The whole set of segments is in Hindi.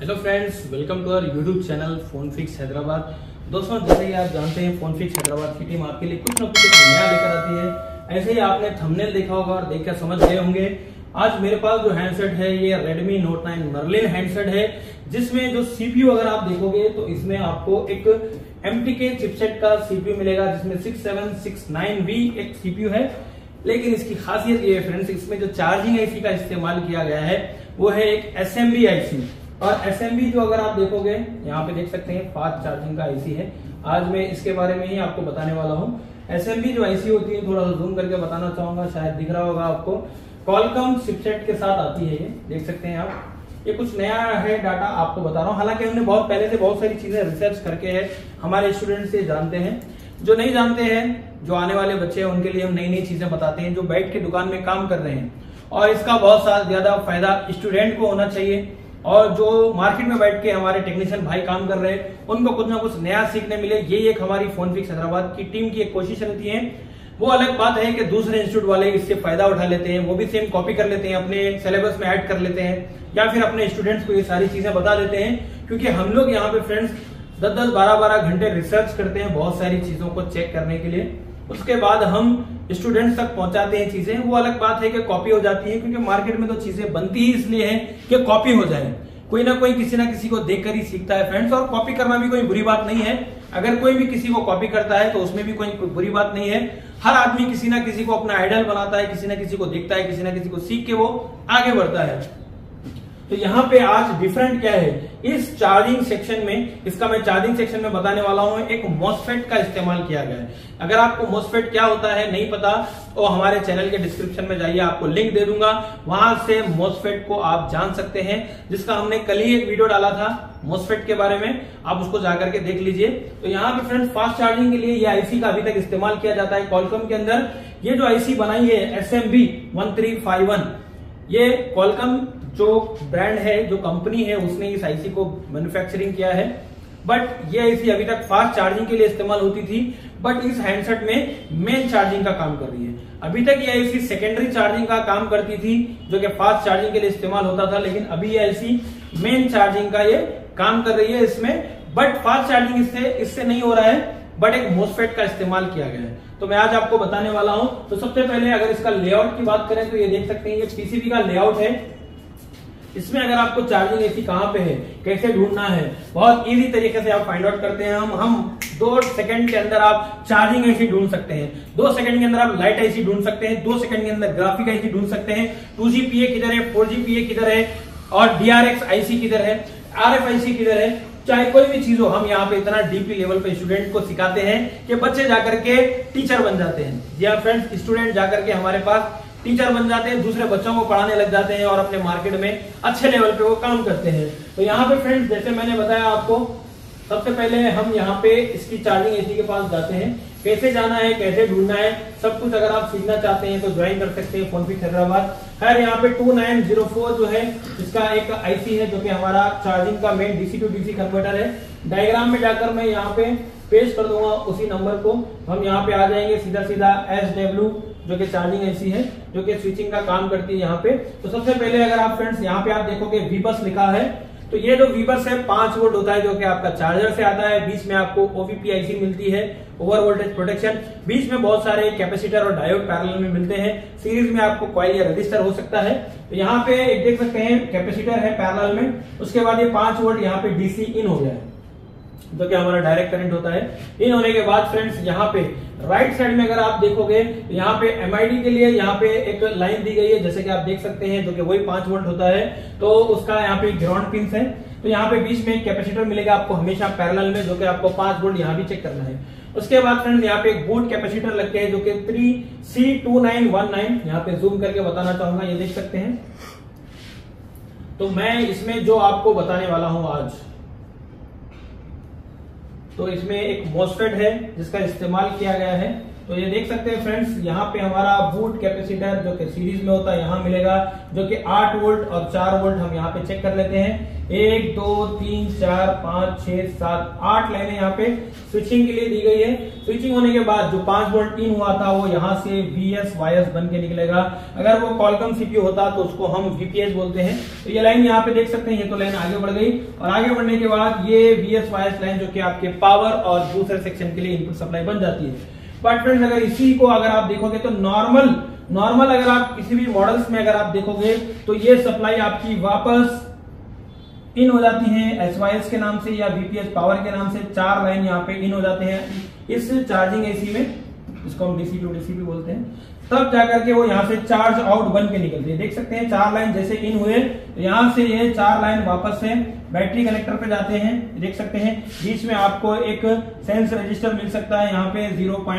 Hello friends, welcome to our YouTube channel Phonefix Hyderabad. दोस्तों, जैसे कि आप जानते हैं फोनफिक्स हैदराबाद की टीम आपके लिए कुछ ना कुछ एक नया लेकर आती है। ऐसे ही आपने थंबनेल देखा होगा और देखकर समझ गए होंगे। आज मेरे पास जो हैंडसेट है ये Redmi Note 9 Merlin हैंडसेट है, जिसमें जो CPU अगर आप देखोगे तो इसमें आपको एक MTK चिपसेट का CPU मिलेगा, जिसमें 6769V एक CPU है। लेकिन इसकी खासियत ये है फ्रेंड्स, इसमें जो चार्जिंग IC का इस्तेमाल किया गया है वो है एक SMB IC। और SMB जो अगर आप देखोगे यहाँ पे देख सकते हैं फास्ट चार्जिंग का IC है। आज मैं इसके बारे में ही आपको बताने वाला हूँ। SMB जो IC होती है, थोड़ा सा जूम करके बताना चाहूंगा, शायद दिख रहा होगा आपको। Qualcomm चिपसेट के साथ आती है, ये देख सकते हैं आप। ये कुछ नया है डाटा आपको बता रहा हूँ। हालांकि हमने बहुत पहले से बहुत सारी चीजें रिसर्च करके है, हमारे स्टूडेंट्स ये जानते हैं। जो नहीं जानते हैं, जो आने वाले बच्चे हैं, उनके लिए हम नई नई चीजें बताते हैं, जो बैठ के दुकान में काम कर रहे हैं। और इसका बहुत ज्यादा फायदा स्टूडेंट को होना चाहिए, और जो मार्केट में बैठ के हमारे टेक्नीशियन भाई काम कर रहे हैं उनको कुछ ना कुछ नया सीखने मिले। ये एक हमारी फोनफिक्स हैदराबाद की टीम की एक कोशिश रहती है। वो अलग बात है कि दूसरे इंस्टीट्यूट वाले इससे फायदा उठा लेते हैं, वो भी सेम कॉपी कर लेते हैं, अपने सिलेबस में ऐड कर लेते हैं, या फिर अपने स्टूडेंट्स को ये सारी चीजें बता देते हैं। क्योंकि हम लोग यहाँ पे फ्रेंड्स 10-10, 12-12 घंटे रिसर्च करते हैं बहुत सारी चीजों को चेक करने के लिए। उसके बाद हम स्टूडेंट्स तक पहुंचाते हैं चीजें। वो अलग बात है कि कॉपी हो जाती है, क्योंकि मार्केट में तो चीजें बनती ही इसलिए है कि कॉपी हो जाए। कोई ना कोई किसी ना किसी को देखकर ही सीखता है फ्रेंड्स, और कॉपी करना भी कोई बुरी बात नहीं है। अगर कोई भी किसी को कॉपी करता है तो उसमें भी कोई बुरी बात नहीं है। हर आदमी किसी ना किसी को अपना आइडल बनाता है, किसी ना किसी को देखता है, किसी ना किसी को सीख के वो आगे बढ़ता है। तो यहाँ पे आज डिफरेंट क्या है, इस चार्जिंग सेक्शन में, इसका मैं चार्जिंग सेक्शन में बताने वाला हूँ, एक MOSFET का इस्तेमाल किया गया है। अगर आपको MOSFET क्या होता है नहीं पता तो हमारे चैनल के डिस्क्रिप्शन में जाइए, आपको लिंक दे दूंगा, वहां से MOSFET को आप जान सकते हैं, जिसका हमने कल ही एक वीडियो डाला था MOSFET के बारे में, आप उसको जाकर के देख लीजिए। तो यहाँ पे फ्रेंड्स फास्ट चार्जिंग के लिए ये IC का अभी तक इस्तेमाल किया जाता है Qualcomm के अंदर। ये जो IC बनाई है SMB 1351, ये Qualcomm जो ब्रांड है, जो कंपनी है, उसने इस IC को मैन्युफैक्चरिंग किया है। बट ये IC अभी तक फास्ट चार्जिंग के लिए इस्तेमाल होती थी, बट इस हैंडसेट में मेन चार्जिंग का काम कर रही है। अभी तक ये IC सेकेंडरी चार्जिंग का काम करती थी, जो कि फास्ट चार्जिंग के लिए इस्तेमाल होता था, लेकिन अभी ये IC मेन चार्जिंग का ये काम कर रही है इसमें। बट फास्ट चार्जिंग इससे नहीं हो रहा है, बट एक MOSFET का इस्तेमाल किया गया है। तो मैं आज आपको बताने वाला हूं। तो सबसे पहले अगर इसका लेआउट की बात करें तो ये देख सकते हैं, ये PCB का लेआउट है। इसमें अगर आपको चार्जिंग IC कहां पे है, कैसे ढूंढना है, बहुत इजी तरीके से आप फाइंड आउट करते हैं। हम 2 सेकंड के अंदर आप चार्जिंग IC ढूंढ सकते हैं, 2 सेकंड के अंदर आप लाइट IC ढूंढ सकते हैं, 2 सेकंड के अंदर ग्राफिक IC ढूंढ सकते हैं, 2GPA किधर है, 4GPA किधर है, और DRX IC किधर है, RF IC किधर है। चाहे कोई भी चीज हो, हम यहाँ पे इतना डीपली लेवल पे स्टूडेंट को सिखाते हैं कि बच्चे जाकर के टीचर बन जाते हैं। जी हाँ फ्रेंड्स, स्टूडेंट जाकर के हमारे पास टीचर बन जाते हैं, दूसरे बच्चों को पढ़ाने लग जाते हैं, और अपने मार्केट में अच्छे लेवल पे वो काम करते हैं। तो यहाँ पे फ्रेंड्स, जैसे मैंने बताया आपको, सबसे पहले हम यहाँ पे इसकी चार्जिंग IC के पास जाते हैं। कैसे जाना है, कैसे ढूंढना है, सब कुछ अगर आप सीखना चाहते हैं तो ज्वाइन कर सकते हैं फोनफिक्स हैदराबाद। खैर यहाँ पे 2904 जो है, इसका एक IC है, जो कि हमारा चार्जिंग का main DC to DC converter है। डायग्राम में जाकर मैं यहाँ पे पेस्ट कर दूंगा उसी नंबर को, हम यहाँ पे आ जाएंगे सीधा SW, जो कि चार्जिंग IC है, जो कि स्विचिंग का काम करती है यहाँ पे। तो सबसे पहले अगर आप फ्रेंड्स यहाँ पे आप देखोगे VBus लिखा है, तो ये जो VBus है 5 वोल्ट होता है, जो कि आपका चार्जर से आता है। बीच में आपको OVP IC मिलती है, ओवर वोल्टेज प्रोटेक्शन। बीच में बहुत सारे कैपेसिटर और डायोड पैरेलल में मिलते हैं। सीरीज में आपको कॉइल या रजिस्टर हो सकता है। तो यहाँ पे एक देख सकते हैं कैपेसिटर है पैरेलल में। उसके बाद ये 5 वोल्ट यहाँ पे DC इन हो गया है, जो कि हमारा डायरेक्ट करंट होता है। इन होने के बाद फ्रेंड्स यहाँ पे राइट साइड में अगर आप देखोगे, यहाँ पे MID के लिए यहाँ पे एक लाइन दी गई है, जैसे कि आप देख सकते हैं, जो कि वही 5 वोल्ट होता है। तो उसका यहाँ पे ग्राउंड पिन है। तो यहाँ पे बीच में एक कैपेसिटर मिलेगा आपको हमेशा पैरेलल में, जो कि आपको 5 वोल्ट यहाँ भी चेक करना है। उसके बाद फ्रेंड्स यहाँ पे एक बूट कैपेसिटर लग के है, जो कि 3C2919, यहाँ पे जूम करके बताना चाहूंगा, ये देख सकते हैं। तो मैं इसमें जो आपको बताने वाला हूं आज, तो इसमें एक MOSFET है जिसका इस्तेमाल किया गया है। तो ये देख सकते हैं फ्रेंड्स, यहाँ पे हमारा बूट कैपेसिटर जो कि सीरीज में होता है यहाँ मिलेगा, जो कि 8 वोल्ट और 4 वोल्ट। हम यहाँ पे चेक कर लेते हैं, 1 2 3 4 5 6 7 8 लाइनें यहाँ पे स्विचिंग के लिए दी गई है। स्विचिंग होने के बाद जो 5 वोल्ट इन हुआ था वो यहाँ से VS बन के निकलेगा। अगर वो कॉलकम CPU होता तो उसको हम VPS बोलते हैं। तो ये लाइन यहाँ पे देख सकते हैं, ये तो लाइन आगे बढ़ गई और आगे बढ़ने के बाद ये VS लाइन जो कि आपके पावर और दूसरे सेक्शन के लिए इनपुट सप्लाई बन जाती है। बट फ्रेंड्स अगर इसी को अगर आप देखोगे तो नॉर्मल अगर आप किसी भी मॉडल्स में अगर आप देखोगे तो ये सप्लाई आपकी वापस इन हो जाती है SYS के नाम से या VPS पावर के नाम से। 4 लाइन यहाँ पे इन हो जाते हैं इस चार्जिंग AC में, इसको हम DC टू DC भी बोलते हैं। तब जाकर के वो यहाँ से चार्ज आउट बन के निकलती है। देख सकते हैं 4 लाइन जैसे इन हुए तो यहाँ से ये 4 लाइन वापस से बैटरी कनेक्टर पे जाते हैं। देख सकते हैं बीच में आपको एक सेंस रजिस्टर मिल सकता है यहाँ पे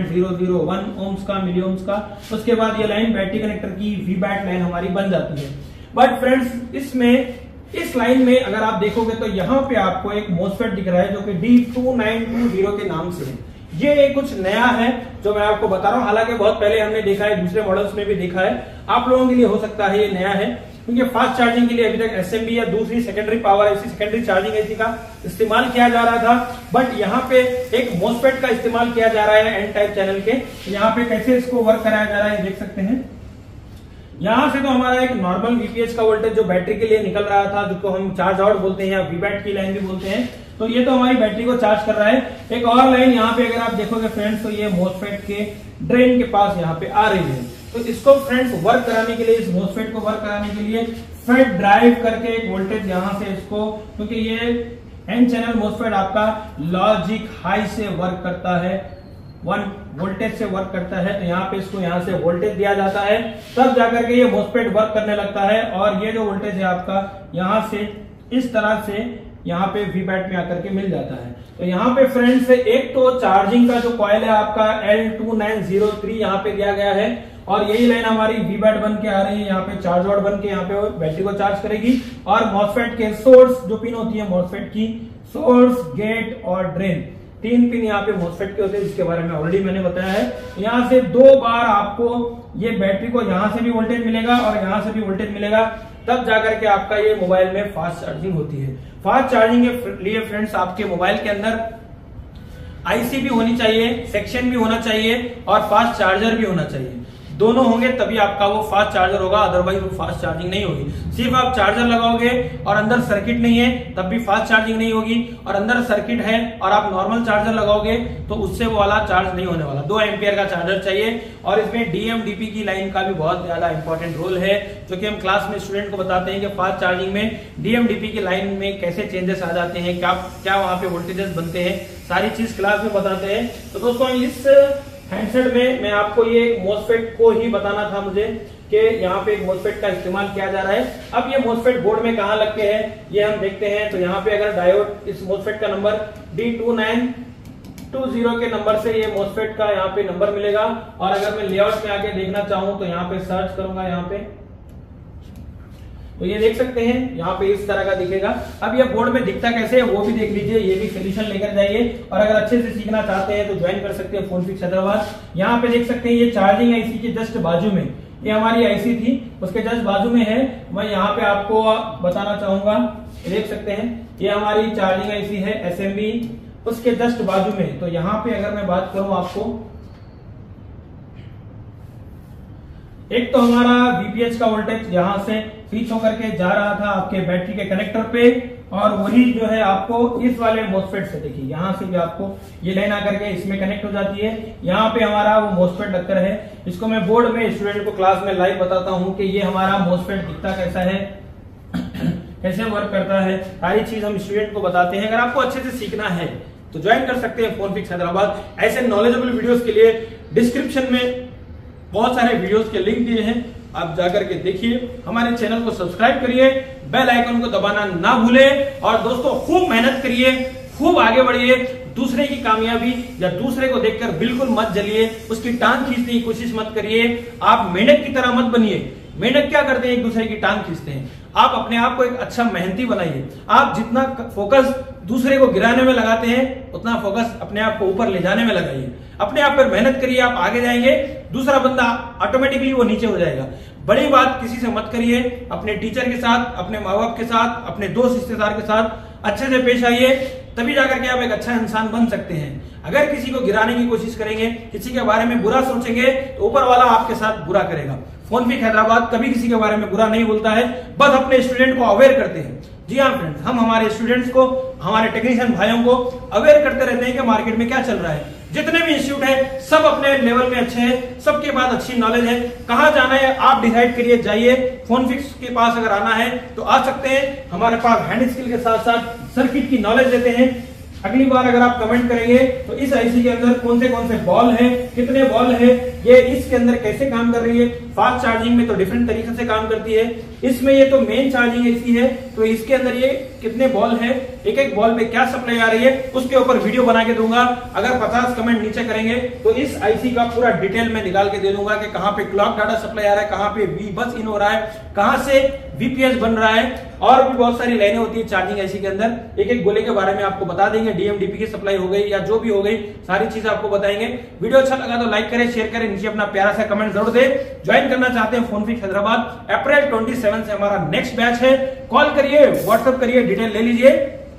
0.001 ओम्स का, मिली ओम्स का। उसके बाद ये लाइन बैटरी कनेक्टर की VBAT लाइन हमारी बन जाती है। बट फ्रेंड्स इसमें इस लाइन में अगर आप देखोगे तो यहाँ पे आपको एक MOSFET दिख रहा है जो कि D2920 के नाम से है। ये कुछ नया है जो मैं आपको बता रहा हूँ, हालांकि बहुत पहले हमने देखा है, दूसरे मॉडल्स में भी देखा है। आप लोगों के लिए हो सकता है ये नया है, क्योंकि फास्ट चार्जिंग के लिए अभी तक SMB या दूसरी secondary power IC secondary charging IC का इस्तेमाल किया जा रहा था। बट यहाँ पे एक MOSFET का इस्तेमाल किया जा रहा है N टाइप चैनल के। यहाँ पे कैसे इसको वर्क कराया जा रहा है देख सकते हैं। यहां से तो हमारा एक नॉर्मल VPS का वोल्टेज जो बैटरी के लिए निकल रहा था, जिसको हम चार्ज आउट बोलते हैं या VBAT की लाइन भी बोलते हैं, तो ये तो हमारी बैटरी को चार्ज कर रहा है। एक और लाइन यहाँ पे अगर आप देखोगे फ्रेंड्स तो ये MOSFET के ड्रेन के पास यहाँ पे आ रही है। तो इसको फ्रेंड्स वर्क कराने के लिए, इस MOSFET को वर्क कराने के लिए FET ड्राइव करके एक वोल्टेज यहाँ से इसको, क्योंकि ये N चैनल MOSFET आपका लॉजिक हाई से वर्क करता है, 1 वोल्टेज से वर्क करता है। तो यहाँ पे इसको यहाँ से वोल्टेज दिया जाता है, तब जाकर के ये MOSFET वर्क करने लगता है। और ये जो वोल्टेज है आपका यहाँ से इस तरह से यहाँ पे VBAT में आकर के मिल जाता है। तो यहाँ पे फ्रेंड्स एक तो चार्जिंग का जो कॉइल है आपका L2903 यहाँ पे दिया गया है, और यही लाइन हमारी VBAT बन के आ रही है, यहाँ पे चार्ज आउट बन के यहाँ पे बैटरी को चार्ज करेगी। और MOSFET के सोर्स जो पिन होती है MOSFEट की, सोर्स, गेट और ड्रेन, 3 पिन यहाँ पे MOSFET के होते हैं, जिसके बारे में ऑलरेडी मैंने बताया है। यहाँ से 2 बार आपको ये बैटरी को यहाँ से भी वोल्टेज मिलेगा और यहाँ से भी वोल्टेज मिलेगा, तब जाकर के आपका ये मोबाइल में फास्ट चार्जिंग होती है। फास्ट चार्जिंग के लिए फ्रेंड्स आपके मोबाइल के अंदर IC भी होनी चाहिए, सेक्शन भी होना चाहिए और फास्ट चार्जर भी होना चाहिए। दोनों होंगे तभी आपका वो फास्ट चार्जर होगा, अदरवाइज वो फास्ट चार्जिंग नहीं होगी। सिर्फ आप चार्जर लगाओगे और अंदर सर्किट नहीं है तब भी फास्ट चार्जिंग नहीं होगी, और अंदर सर्किट है और आप नॉर्मल चार्जर लगाओगे तो उससे वो वाला चार्ज नहीं होने वाला। 2 एम्पियर का चार्जर चाहिए। और इसमें DM-DP की लाइन का भी बहुत ज्यादा इंपॉर्टेंट रोल है, जो कि हम क्लास में स्टूडेंट को बताते हैं कि फास्ट चार्जिंग में DM-DP की लाइन में कैसे चेंजेस आ जाते हैं, क्या वहां पे वोल्टेजेस बनते हैं, सारी चीज क्लास में बताते हैं। तो दोस्तों इस हैंडसेट में मैं आपको ये MOSFET को ही बताना था मुझे कि यहाँ पे एक MOSFET का इस्तेमाल किया जा रहा है। अब ये MOSFET बोर्ड में कहाँ लगते हैं ये हम देखते हैं। तो यहाँ पे अगर डायोड, इस MOSFET का नंबर D2920 के नंबर से ये MOSFET का यहाँ पे नंबर मिलेगा। और अगर मैं लेआउट में आके देखना चाहूँ तो यहाँ पे सर्च करूंगा, यहाँ पे तो ये देख सकते हैं यहाँ पे इस तरह का दिखेगा। अब ये बोर्ड में दिखता कैसे है वो भी देख लीजिए, ये भी सोल्यूशन लेकर जाइए। और अगर अच्छे से सीखना चाहते हैं तो ज्वाइन कर सकते हैं फोनफिक्स हैदराबाद। यहाँ पे देख सकते हैं ये चार्जिंग IC के जस्ट बाजू में, ये हमारी IC थी उसके जस्ट बाजू में है। मैं यहाँ पे आपको बताना चाहूंगा, देख सकते हैं ये हमारी चार्जिंग IC है SMB, उसके जस्ट बाजू में। तो यहाँ पे अगर मैं बात करूं आपको, एक तो हमारा VPH का वोल्टेज यहां से स्विच होकर के जा रहा था आपके बैटरी के कनेक्टर पे, और वही जो है आपको इस वाले MOSFET से, देखिए यहां से भी आपको ये लाइन आकर के इसमें कनेक्ट हो जाती है। यहाँ पे हमारा वो MOSFET लगकर है। इसको मैं बोर्ड में स्टूडेंट को क्लास में लाइव बताता हूँ कि ये हमारा MOSFET दिखता कैसा है, कैसे वर्क करता है, सारी चीज हम स्टूडेंट को बताते हैं। अगर आपको अच्छे से सीखना है तो ज्वाइन कर सकते हैं फोनफिक्स हैदराबाद। ऐसे नॉलेजेबल वीडियोस के लिए डिस्क्रिप्शन में बहुत सारे वीडियोस के लिंक दिए हैं, आप जाकर के देखिए। हमारे चैनल को सब्सक्राइब करिए, बेल आइकन को दबाना ना भूलें। और दोस्तों खूब मेहनत करिए, खूब आगे बढ़िए। दूसरे की कामयाबी या दूसरे को देखकर बिल्कुल मत जलिए, उसकी टांग खींचने की कोशिश मत करिए। आप मेंढक की तरह मत बनिए। मेंढक क्या करते हैं, एक दूसरे की टांग खींचते हैं। आप अपने आप को एक अच्छा मेहनती बनाइए। आप जितना फोकस दूसरे को गिराने में लगाते हैं उतना फोकस अपने आप को ऊपर ले जाने में लगाइए। अपने आप पर मेहनत करिए, आप आगे जाएंगे, दूसरा बंदा ऑटोमेटिकली वो नीचे हो जाएगा। बड़ी बात किसी से मत करिए, अपने टीचर के साथ, अपने माँ बाप के साथ, अपने दोस्त रिश्तेदार के साथ अच्छे से पेश आइए, तभी जाकर के आप एक अच्छा इंसान बन सकते हैं। अगर किसी को गिराने की कोशिश करेंगे, किसी के बारे में बुरा सोचेंगे, तो ऊपर वाला आपके साथ बुरा करेगा। फोनफिक हैदराबाद कभी किसी के बारे में बुरा नहीं बोलता है, बस अपने स्टूडेंट को अवेयर करते हैं। जी हाँ फ्रेंड्स, हम हमारे स्टूडेंट्स को, हमारे टेक्नीशियन भाइयों को अवेयर करते रहते हैं कि मार्केट में क्या चल रहा है। जितने भी इंस्टीट्यूट है सब अपने लेवल में अच्छे हैं, सबके पास अच्छी नॉलेज है। कहाँ जाना है आप डिसाइड करिए, जाइए। फोनफिक्स के पास अगर आना है तो आ सकते हैं। हमारे पास हैंड स्किल के साथ साथ सर्किट की नॉलेज देते हैं। अगली बार अगर आप कमेंट करेंगे तो इस आईसी के अंदर कौन से बॉल है, कितने बॉल है, ये इसके अंदर कैसे काम कर रही है। फास्ट चार्जिंग में तो डिफरेंट तरीके से काम करती है, इसमें ये तो मेन चार्जिंग इसकी है, तो इसके अंदर ये कितने बॉल है, एक एक बॉल पे क्या सप्लाई आ रही है, उसके ऊपर वीडियो बना के दूंगा। अगर 50 कमेंट नीचे करेंगे तो इस आईसी का पूरा डिटेल में निकाल के दे दूंगा कि कहां पे क्लॉक डाटा सप्लाई आ रहा है, कहां पे वी बस इन हो रहा है, कहां से वीपीएस बन रहा है, और भी बहुत सारी लाइनें होती है चार्जिंग आईसी के अंदर। एक एक गोले के बारे में आपको बता देंगे, डीएमडीपी की सप्लाई हो गई या जो भी हो गई, सारी चीजें आपको बताएंगे। वीडियो अच्छा लगा तो लाइक करें, शेयर करें, नीचे अपना प्यारा सा कमेंट जरूर दे। ज्वाइन करना चाहते हैं फोनफिक्स हैदराबाद, अप्रैल 27 से हमारा नेक्स्ट बैच है। कॉल करिए, व्हाट्सएप करिए, डिटेल ले लीजिए।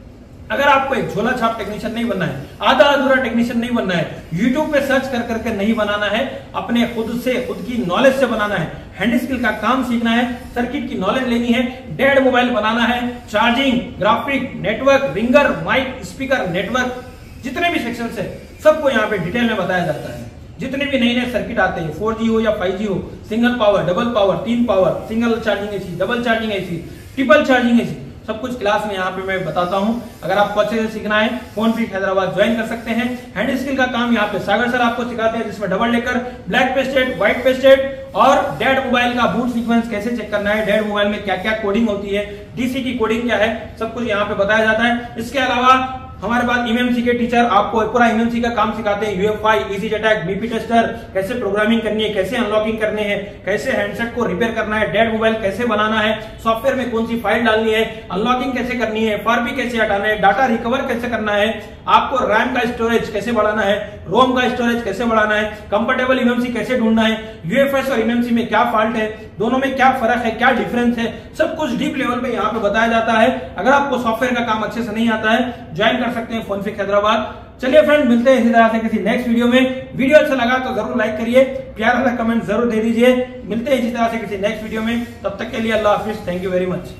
अगर आपको एक झोला छाप टेक्नीशियन नहीं बनना है, आधा अधूरा टेक्नीशियन नहीं बनना है, यूट्यूब पे सर्च कर करके नहीं बनाना है, अपने खुद की नॉलेज से बनाना है, हैंड स्किल का काम सीखना है, सर्किट की नॉलेज लेनी है, डेड मोबाइल बनाना है, charging, graphic, network, ringer, mic, speaker, network, जितने भी सेक्शन है सबको यहाँ पे डिटेल में बताया जाता है। जितने भी नए नए सर्किट आते हैं, 4G हो या 5G हो, single power, double power, 3 power, single charging IC, double charging IC, triple charging IC, सब कुछ क्लास में यहाँ पे मैं बताता हूँ। अगर आपको अच्छे से सीखना है फोनफिक हैदराबाद ज्वाइन कर सकते हैं। हैंड स्किल का काम यहाँ पे सागर सर आपको सिखाते हैं, जिसमें double decker, black pasted, white pasted और डेड मोबाइल का बूट सीक्वेंस कैसे चेक करना है, डेड मोबाइल में क्या क्या कोडिंग होती है, डीसी की कोडिंग क्या है, सब कुछ यहाँ पे बताया जाता है। इसके अलावा हमारे पास एमएमसी के टीचर आपको पूरा एमएमसी का काम सिखाते हैं, UFI, easy attack, BP tester, कैसे प्रोग्रामिंग करनी है, कैसे अनलॉकिंग करने हैं, कैसे हैंडसेट को रिपेयर करना है, डेड मोबाइल कैसे बनाना है, सॉफ्टवेयर में कौन सी फाइल डालनी है, अनलॉकिंग कैसे करनी है, फारबी कैसे हटाना है, डाटा रिकवर कैसे करना है, आपको रैम का स्टोरेज कैसे बढ़ाना है, रोम का स्टोरेज कैसे बढ़ाना है, कंफर्टेबल एमएमसी कैसे ढूंढना है, यूएफएस और एमएमसी में क्या फॉल्ट है, दोनों में क्या फर्क है, क्या डिफरेंस है, सब कुछ डीप लेवल पे यहाँ पे बताया जाता है। अगर आपको सॉफ्टवेयर का काम अच्छे से नहीं आता है, ज्वाइन कर सकते हैं फोनफिक हैदराबाद। चलिए फ्रेंड, मिलते हैं इसी तरह से किसी नेक्स्ट वीडियो में। वीडियो अच्छा लगा तो जरूर लाइक करिए, प्यारा सा कमेंट जरूर दे दीजिए। मिलते हैं इसी तरह से किसी नेक्स्ट वीडियो में, तब तक के लिए अल्लाह हाफिज, थैंक यू वेरी मच।